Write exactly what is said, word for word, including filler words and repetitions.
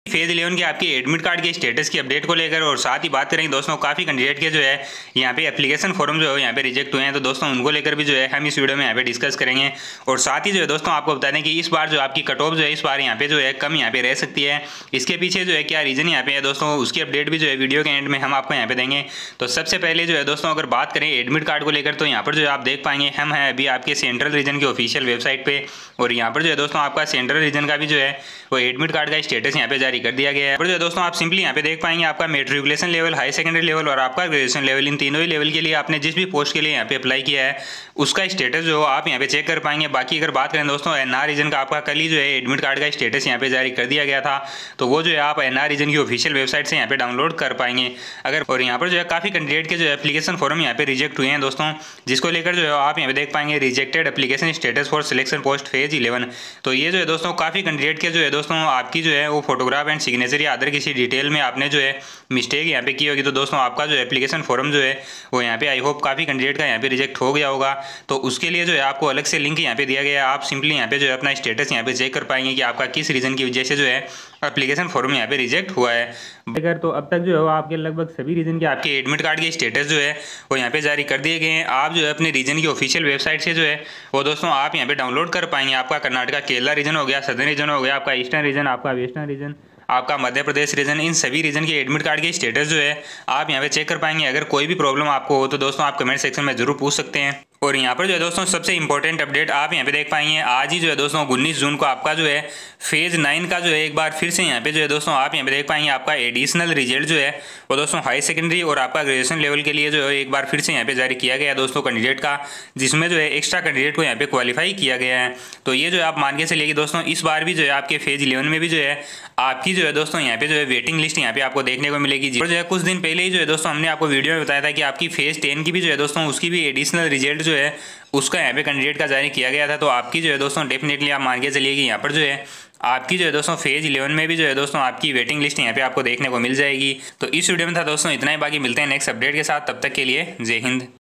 Phase eleven के आपके admit card के स्टेटस की अपडेट को लेकर और साथ ही बात करेंगे दोस्तों काफ़ी कैंडिडेट के जो है यहाँ पे एप्लीकेशन फॉर्म जो है यहाँ पे रिजेक्ट हुए हैं, तो दोस्तों उनको लेकर भी जो है हम इस वीडियो में यहाँ पे डिस्कस करेंगे। और साथ ही जो है दोस्तों आपको बता दें कि इस बार जो आपकी कट ऑफ जो है इस बार यहाँ पे जो है कम यहाँ पे रह सकती है। इसके पीछे जो है क्या रीज़न यहाँ पे है दोस्तों, उसकी अपडेट भी जो है वीडियो के एंड में हम आपको यहाँ पे देंगे। तो सबसे पहले जो है दोस्तों अगर बात करें एडमिट कार्ड को लेकर, तो यहाँ पर जो है आप देख पाएंगे हम हैं अभी आपके सेंट्रल रीजन के ऑफिशियल वेबसाइट पे, और यहाँ पर जो है दोस्तों आपका सेंट्रल रीजन का भी जो है वो एडमिट कार्ड का स्टेटस यहाँ पे जारी कर दिया गया है। और जो दोस्तों आप सिंपली यहाँ पे देख पाएंगे आपका matriculation level, high secondary level और आपका ग्रेजुएशन लेवल, इन तीनों ही लेवल के लिए आपने जिस भी पोस्ट के लिए यहाँ पे अप्लाई किया है उसका स्टेटस जो आप यहाँ पे चेक कर पाएंगे। बाकी अगर बात करें दोस्तों एनआर रीजन का, आपका कल ही जो है एडमिट कार्ड का स्टेटस यहाँ पे जारी कर दिया गया था, तो वो जो है आप एनआर रीजन की ऑफिशियल वेबसाइट से यहाँ पे डाउनलोड कर पाएंगे अगर। और यहाँ पर जो है काफ़ी कैंडिडेट के जो एप्लीकेशन फॉर्म यहाँ पे रिजेक्ट हुए हैं दोस्तों, जिसको लेकर जो है आप यहाँ पे देख पाएंगे rejected application status for selection post phase eleven. तो ये जो है दोस्तों काफ़ी कैंडिडेट के जो है दोस्तों आपकी जो है वो फोटोग्राफ एंड सिग्नेचर या अदर किसी डिटेल में आपने जो है मिस्टेक यहाँ पे की होगी, तो दोस्तों आपका जो एप्लीकेशन फॉर्म जो है वो यहाँ पे आई होप काफ़ी कैंडिडेट का यहाँ पे रिजेक्ट हो गया होगा। तो उसके लिए जो है आपको अलग से लिंक यहाँ पे दिया गया है, आप सिंपली यहाँ पे जो है अपना स्टेटस यहाँ पे चेक कर पाएंगे कि आपका किस रीज़न की वजह से जो है एप्लीकेशन फॉर्म यहाँ पे रिजेक्ट हुआ है। अगर तो अब तक जो है वो आपके लगभग सभी रीजन के आपके एडमिट कार्ड के स्टेटस जो है वो यहाँ पे जारी कर दिए गए हैं। आप जो है अपने रीजन की ऑफिशियल वेबसाइट से जो है वो दोस्तों आप यहाँ पे डाउनलोड कर पाएंगे। आपका कर्नाटका केरला रीजन हो गया, सदर्न रीजन हो गया, आपका ईस्टर्न रीजन, आपका वेस्टर्न रीजन, आपका मध्य प्रदेश रीजन, इन सभी रीजन के एडमिट कार्ड के स्टेटस जो है आप यहाँ पे चेक कर पाएंगे। अगर कोई भी प्रॉब्लम आपको हो तो दोस्तों आप कमेंट सेक्शन में जरूर पूछ सकते हैं। और यहाँ पर जो है दोस्तों सबसे इंपॉर्टेंट अपडेट आप यहाँ पे देख पाएंगे, आज ही जो है दोस्तों उन्नीस जून को आपका जो है फेज नाइन का जो है एक बार फिर से यहाँ पे जो है दोस्तों आप यहाँ पे देख पाएंगे आपका एडिशनल रिजल्ट जो है वो दोस्तों हाई सेकेंडरी और आपका ग्रेजुएशन लेवल के लिए जो है एक बार फिर से यहाँ पे जारी किया गया दोस्तों कैंडिडेट का, जिसमें जो है एक्स्ट्रा कैंडिडेट को यहाँ पे क्वालिफाई किया गया है। तो ये जो है आप मान के चलिए कि दोस्तों इस बार भी जो है आपके फेज इलेवन में भी जो है आपकी जो है दोस्तों यहाँ पे जो है वेटिंग लिस्ट यहाँ पे आपको देखने को मिलेगी। और जो है कुछ दिन पहले ही जो है दोस्तों हमने आपको वीडियो में बताया था कि आपकी फेज टेन की भी जो है दोस्तों उसकी भी एडिशनल रिजल्ट जो है उसका यहाँ पे कैंडिडेट का जारी किया गया था। तो आपकी जो है दोस्तों डेफिनेटली आप मान के चलिए कि यहाँ पर जो है आपकी जो है दोस्तों फेज इलेवन में भी जो है दोस्तों आपकी वेटिंग लिस्ट यहाँ पे आपको देखने को मिल जाएगी। तो इस वीडियो में था दोस्तों इतना ही, बाकी मिलते हैं नेक्स्ट अपडेट के साथ, तब तक के लिए जय हिंद।